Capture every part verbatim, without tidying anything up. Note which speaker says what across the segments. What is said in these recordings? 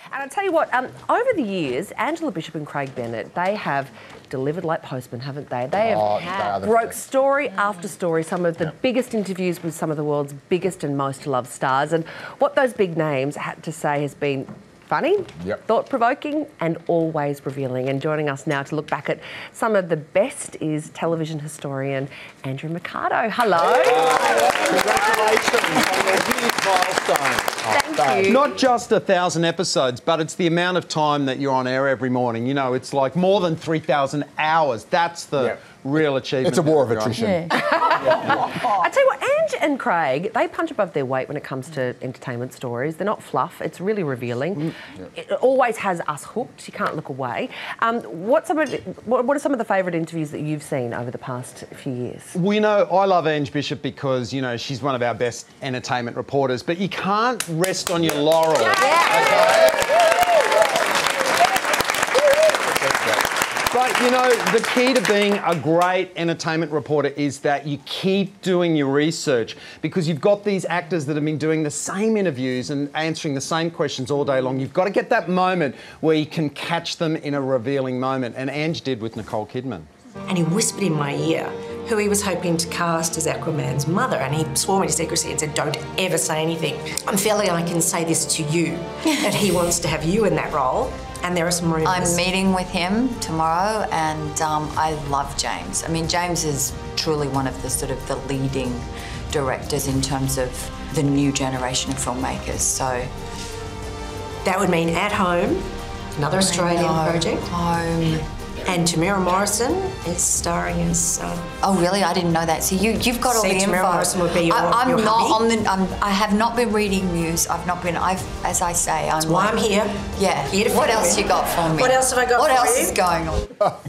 Speaker 1: And I'll tell you what, um, over the years, Angela Bishop and Craig Bennett, they have delivered like postmen, haven't they? They have
Speaker 2: Oh,
Speaker 1: had,
Speaker 2: they
Speaker 1: broke story mm. after story, some of the
Speaker 2: yep.
Speaker 1: biggest interviews with some of the world's biggest and most loved stars. And what those big names had to say has been funny,
Speaker 2: yep.
Speaker 1: thought-provoking and always revealing. And joining us now to look back at some of the best is television historian Andrew Mercado. Hello.
Speaker 2: Hi. Congratulations on your huge milestone.
Speaker 1: Thank
Speaker 2: Oh,
Speaker 1: you.
Speaker 3: Not just a thousand episodes, but it's the amount of time that you're on air every morning. You know, it's like more than three thousand hours. That's the
Speaker 2: yep.
Speaker 3: real achievement.
Speaker 2: It's a war of attrition.
Speaker 1: Yeah. I tell you what, Ange and Craig, they punch above their weight when it comes to entertainment stories. They're not fluff. It's really revealing. Mm. Yeah. It always has us hooked. You can't look away. Um, what, some of, what, what are some of the favourite interviews that you've seen over the past few years?
Speaker 3: Well, you know, I love Ange Bishop because, you know, she's one of our best entertainment reporters, but you can't rest on your laurels.
Speaker 1: Yeah.
Speaker 3: Okay? But, you know, the key to being a great entertainment reporter is that you keep doing your research, because you've got these actors that have been doing the same interviews and answering the same questions all day long. You've got to get that moment where you can catch them in a revealing moment, and Ange did with Nicole Kidman.
Speaker 4: And he whispered in my ear who he was hoping to cast as Aquaman's mother, and he swore me to secrecy and said, don't ever say anything. I'm feeling I can say this to you, that he wants to have you in that role. And there are some rumours.
Speaker 5: I'm meeting with him tomorrow, and um, I love James. I mean, James is truly one of the sort of the leading directors in terms of the new generation of filmmakers, so.
Speaker 4: That would mean At Home, another Australian project.
Speaker 5: Home.
Speaker 4: And Tamara Morrison is starring as... Um,
Speaker 5: oh, really? I didn't know that. So you, you've got all
Speaker 4: see,
Speaker 5: the info.
Speaker 4: Tamara Morrison would be your,
Speaker 5: I, I'm
Speaker 4: your
Speaker 5: not
Speaker 4: hubby.
Speaker 5: on the... I'm, I have not been reading news. I've not been... I've, as I say, I'm...
Speaker 4: That's why I'm here.
Speaker 5: Yeah.
Speaker 4: Here to
Speaker 5: what
Speaker 4: film
Speaker 5: else
Speaker 4: you.
Speaker 5: you got for me?
Speaker 4: What else have I got
Speaker 5: what
Speaker 4: for
Speaker 5: else
Speaker 4: you?
Speaker 5: is going on?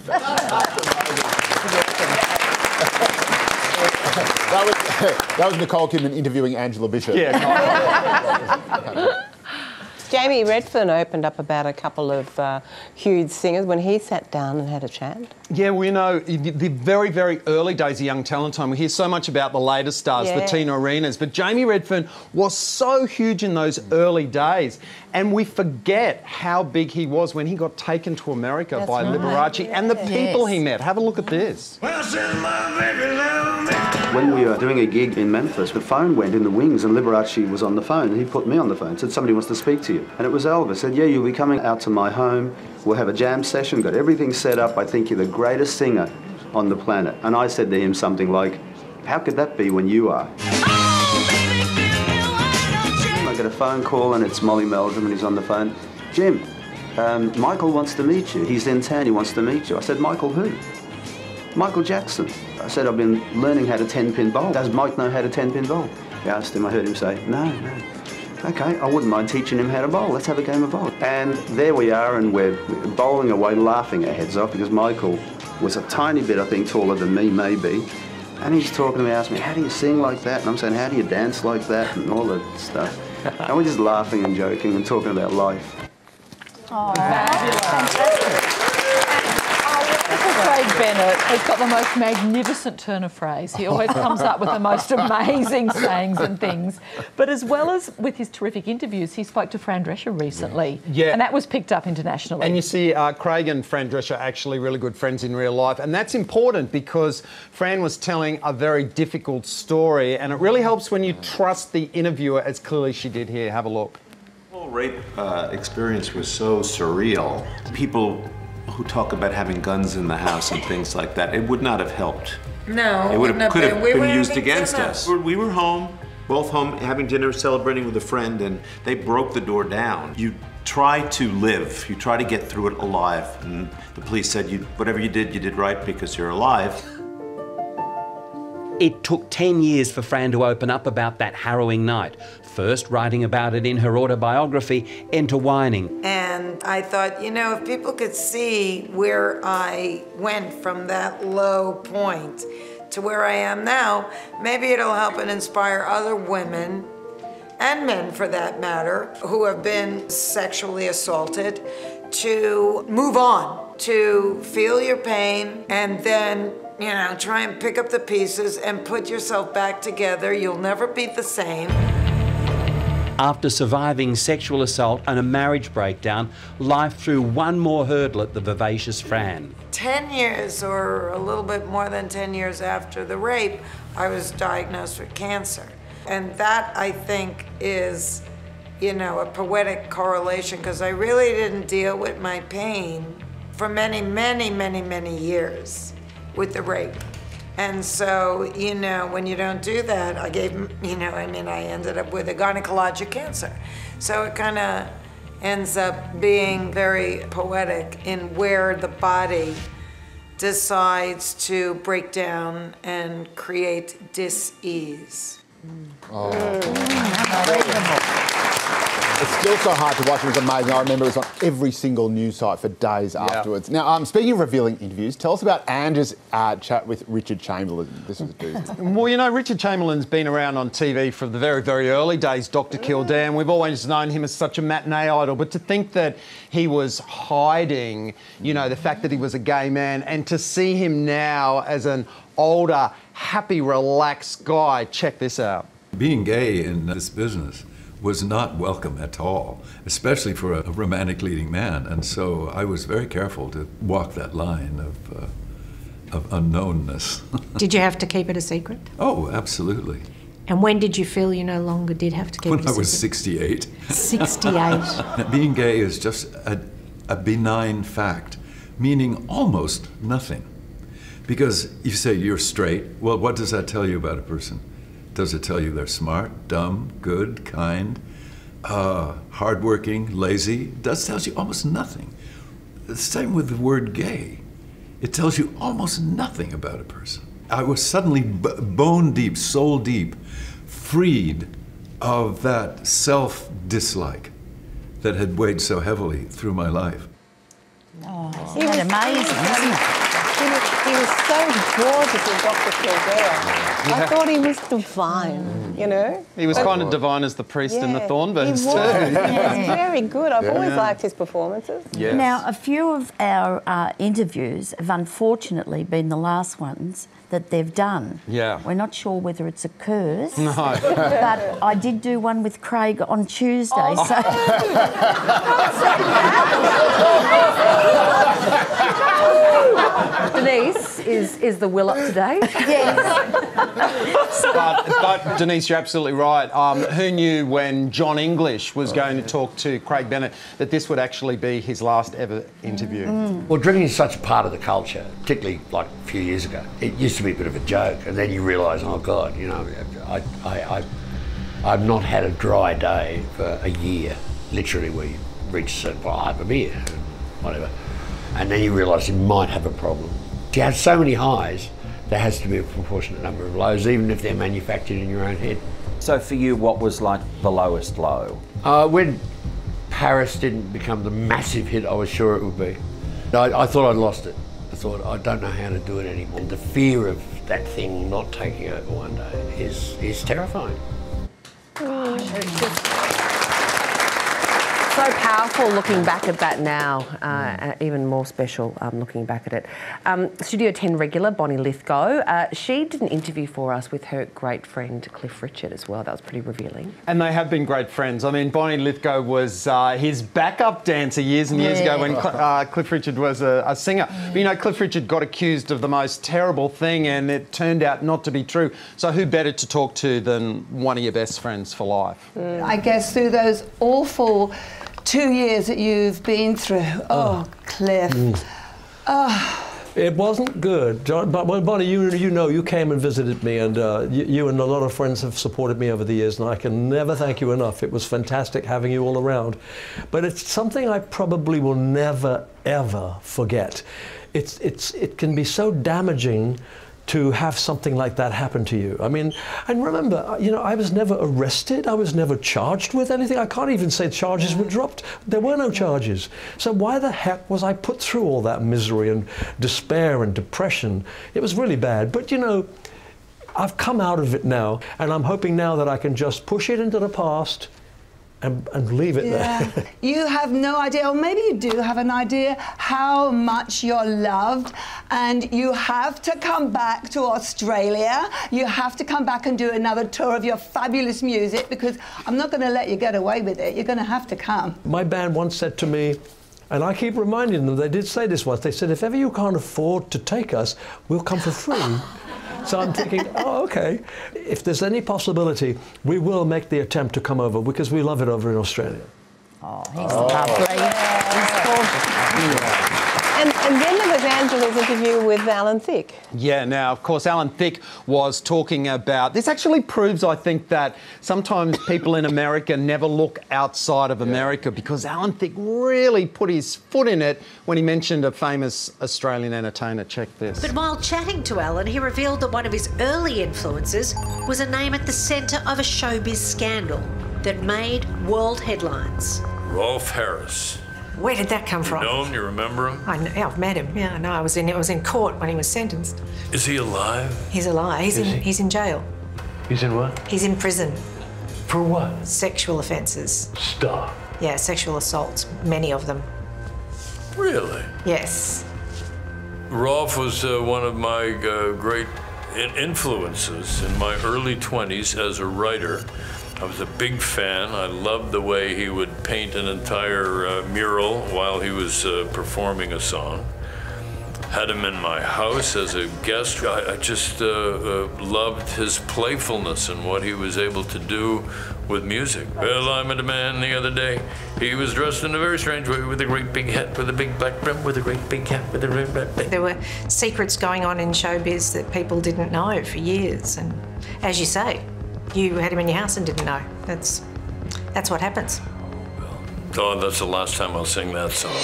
Speaker 2: that, was, that was Nicole Kidman interviewing Angela Bishop.
Speaker 3: Yeah.
Speaker 6: Jamie Redfern opened up about a couple of uh, huge singers when he sat down and had a chat.
Speaker 3: Yeah, we know the very, very early days of Young Talent Time. We hear so much about the later stars,
Speaker 6: yeah.
Speaker 3: the Tina Arenas, but Jamie Redfern was so huge in those early days, and we forget how big he was when he got taken to America
Speaker 6: That's
Speaker 3: by
Speaker 6: right.
Speaker 3: Liberace
Speaker 6: yeah.
Speaker 3: and the people
Speaker 6: yes.
Speaker 3: he met. Have a look at this.
Speaker 7: When we were doing a gig in Memphis, the phone went in the wings and Liberace was on the phone, and he put me on the phone, said, somebody wants to speak to you. And it was Elvis. Said, yeah, you'll be coming out to my home, we'll have a jam session, got everything set up, I think you're the greatest singer on the planet. And I said to him something like, how could that be when you are? I get a phone call and it's Molly Meldrum and he's on the phone. Jim, um, Michael wants to meet you. He's in town, he wants to meet you. I said, Michael who? Michael Jackson. I said, I've been learning how to ten-pin bowl. Does Mike know how to ten-pin bowl? I asked him, I heard him say, no, no. Okay, I wouldn't mind teaching him how to bowl. Let's have a game of bowl. And there we are, and we're bowling away, laughing our heads off, because Michael was a tiny bit, I think, taller than me, maybe. And he's talking to me, asking me, how do you sing like that? And I'm saying, how do you dance like that? And all that stuff. And we're just laughing and joking and talking about life.
Speaker 8: Oh, fantastic. Craig Bennett has got the most magnificent turn of phrase. He always comes up with the most amazing sayings and things. But as well as with his terrific interviews, he spoke to Fran Drescher recently.
Speaker 3: Yeah.
Speaker 8: And that was picked up internationally.
Speaker 3: And you see, uh, Craig and Fran Drescher are actually really good friends in real life. And that's important because Fran was telling a very difficult story. And it really helps when you trust the interviewer, as clearly she did here. Have a look.
Speaker 9: The whole rape uh, experience was so surreal. People who talk about having guns in the house and things like that, it would not have helped.
Speaker 10: No,
Speaker 9: it would have, could have
Speaker 10: we
Speaker 9: been
Speaker 10: were
Speaker 9: used against
Speaker 10: dinner.
Speaker 9: us. We were home, both home, having dinner, celebrating with a friend, and they broke the door down. You try to live, you try to get through it alive, and the police said, you, whatever you did, you did right because you're alive.
Speaker 11: It took ten years for Fran to open up about that harrowing night. First writing about it in her autobiography, Enter Whining.
Speaker 10: And I thought, you know, if people could see where I went from that low point to where I am now, maybe it'll help and inspire other women, and men for that matter, who have been sexually assaulted, to move on, to feel your pain, and then, you know, try and pick up the pieces and put yourself back together. You'll never be the same.
Speaker 11: After surviving sexual assault and a marriage breakdown, life threw one more hurdle at the vivacious Fran.
Speaker 10: ten years or a little bit more than ten years after the rape, I was diagnosed with cancer. And that, I think, is, you know, a poetic correlation, because I really didn't deal with my pain for many, many, many, many years with the rape. And so, you know, when you don't do that, I gave, you know, I mean, I ended up with a gynecologic cancer. So it kind of ends up being very poetic in where the body decides to break down and create dis-ease.
Speaker 2: Oh. It's still so hard to watch. It was amazing. I remember it was on every single news site for days yeah. afterwards. Now, um, speaking of revealing interviews, tell us about Ange's uh, chat with Richard Chamberlain. This was a doozy.
Speaker 3: Well, you know, Richard Chamberlain's been around on T V from the very, very early days, Doctor Kildare. We've always known him as such a matinee idol, but to think that he was hiding, you know, the fact that he was a gay man, and to see him now as an older, happy, relaxed guy, check this out.
Speaker 12: Being gay in this business was not welcome at all, especially for a romantic leading man. And so I was very careful to walk that line of, uh, of unknownness.
Speaker 4: Did you have to keep it a secret?
Speaker 12: Oh, absolutely.
Speaker 4: And when did you feel you no longer did have to keep
Speaker 12: when
Speaker 4: it a secret?
Speaker 12: When I was sixty-eight.
Speaker 4: sixty-eight.
Speaker 12: Being gay is just a, a benign fact, meaning almost nothing. Because you say you're straight, well, what does that tell you about a person? Does it tell you they're smart, dumb, good, kind, uh, hardworking, lazy? That tells you almost nothing. The same with the word gay. It tells you almost nothing about a person. I was suddenly b bone deep, soul deep, freed of that self-dislike that had weighed so heavily through my life.
Speaker 13: Oh, he was amazing, isn't it?
Speaker 6: He was, he was so gorgeous in Doctor Kildare.
Speaker 3: Yeah.
Speaker 6: I thought he was divine, you know?
Speaker 3: He was
Speaker 6: but,
Speaker 3: kind of divine as the priest
Speaker 6: yeah,
Speaker 3: in the Thornburns
Speaker 6: he was.
Speaker 3: too.
Speaker 6: He was very good. I've
Speaker 3: Yeah.
Speaker 6: always
Speaker 3: Yeah.
Speaker 6: liked his performances.
Speaker 3: Yes.
Speaker 13: Now, a few of our uh, interviews have unfortunately been the last ones that they've done.
Speaker 3: Yeah.
Speaker 13: We're not sure whether it's a curse.
Speaker 3: No.
Speaker 13: But I did do one with Craig on Tuesday,
Speaker 3: Oh.
Speaker 13: so...
Speaker 1: Denise, is, is the will up to date?
Speaker 13: Yes.
Speaker 3: but, but Denise, you're absolutely right. Um, who knew when John English was going to talk to Craig Bennett that this would actually be his last ever interview?
Speaker 14: Mm. Well, drinking is such a part of the culture, particularly like a few years ago. It used to be a bit of a joke, and then you realise, oh God, you know, I, I, I, I've not had a dry day for a year. Literally, we reach, well, I have a beer, whatever. And then you realise you might have a problem. You have so many highs, there has to be a proportionate number of lows, even if they're manufactured in your own head.
Speaker 15: So for you, what was like the lowest low?
Speaker 14: Uh, when Paris didn't become the massive hit I was sure it would be. I, I thought I'd lost it. I thought, I don't know how to do it anymore. And the fear of that thing not taking over one day is, is terrifying.
Speaker 1: Gosh, it's just so powerful looking back at that now, uh, even more special um, looking back at it. Um, Studio ten regular, Bonnie Lithgow, uh, she did an interview for us with her great friend Cliff Richard as well. That was pretty revealing.
Speaker 3: And they have been great friends. I mean, Bonnie Lithgow was uh, his backup dancer years and years
Speaker 13: Yeah.
Speaker 3: ago when Cl uh, Cliff Richard was a, a singer. But, you know, Cliff Richard got accused of the most terrible thing and it turned out not to be true. So who better to talk to than one of your best friends for life?
Speaker 16: Mm. I guess through those awful two years that you've been through. Oh, Cliff.
Speaker 17: Mm.
Speaker 16: Oh.
Speaker 17: It wasn't good, John, but well, Bonnie, you, you know, you came and visited me, and uh, you, you and a lot of friends have supported me over the years, and I can never thank you enough. It was fantastic having you all around. But it's something I probably will never, ever forget. It's, it's, it can be so damaging to have something like that happen to you. I mean, and remember, you know, I was never arrested. I was never charged with anything. I can't even say charges were dropped. There were no charges. So why the heck was I put through all that misery and despair and depression? It was really bad. But, you know, I've come out of it now, and I'm hoping now that I can just push it into the past and, and leave it
Speaker 16: Yeah.
Speaker 17: there.
Speaker 16: You have no idea, or maybe you do have an idea, how much you're loved, and you have to come back to Australia. You have to come back and do another tour of your fabulous music, because I'm not going to let you get away with it. You're going to have to come.
Speaker 17: My band once said to me, and I keep reminding them, they did say this once, they said, if ever you can't afford to take us, we'll come for free. So I'm thinking, oh, okay. If there's any possibility, we will make the attempt to come over, because we love it over in Australia.
Speaker 13: Oh, he's lovely.
Speaker 6: Yeah. And, and then there was Angela's interview with Alan Thicke.
Speaker 3: Yeah, now, of course, Alan Thicke was talking about... This actually proves, I think, that sometimes people in America never look outside of America, because Alan Thicke really put his foot in it when he mentioned a famous Australian entertainer. Check this.
Speaker 18: But while chatting to Alan, he revealed that one of his early influences was a name at the centre of a showbiz scandal that made world headlines.
Speaker 19: Rolf Harris.
Speaker 18: Where did that come
Speaker 19: You
Speaker 18: from?
Speaker 19: know him? You remember him?
Speaker 18: I know, yeah, I've met him. Yeah, I know. I was in. I was in court when he was sentenced.
Speaker 19: Is he alive?
Speaker 18: He's alive. He's
Speaker 19: Is
Speaker 18: in.
Speaker 19: he?
Speaker 18: He's in jail.
Speaker 19: He's in what?
Speaker 18: He's in prison.
Speaker 19: For what?
Speaker 18: Sexual offences.
Speaker 19: Stop.
Speaker 18: Yeah, sexual assaults. Many of them.
Speaker 19: Really?
Speaker 18: Yes.
Speaker 19: Rolf was uh, one of my uh, great in influences in my early twenties as a writer. I was a big fan. I loved the way he would paint an entire uh, mural while he was uh, performing a song. Had him in my house as a guest. I, I just uh, uh, loved his playfulness and what he was able to do with music. Well, I met a man the other day. He was dressed in a very strange way, with a great big hat, with a big black brim, with a great big hat, with a great black brim.
Speaker 18: There were secrets going on in showbiz that people didn't know for years, and as you say, you had him in your house and didn't know. That's that's what happens.
Speaker 19: Oh, that's the last time I'll sing that song.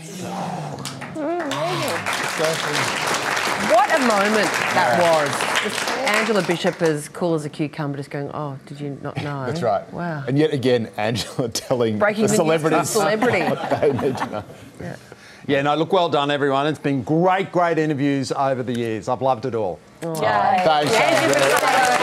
Speaker 1: What a moment that was. Just Angela Bishop as cool as a cucumber, just going, oh, did you not know?
Speaker 2: That's right.
Speaker 1: Wow.
Speaker 2: And yet again, Angela telling
Speaker 1: Breaking
Speaker 2: the
Speaker 1: the news
Speaker 2: celebrities
Speaker 1: to celebrity.
Speaker 2: what they need to know.
Speaker 1: Yeah.
Speaker 3: Yeah, no, look, well done, everyone. It's been great, great interviews over the years. I've loved it all.
Speaker 1: Oh.
Speaker 2: Thanks, Angela.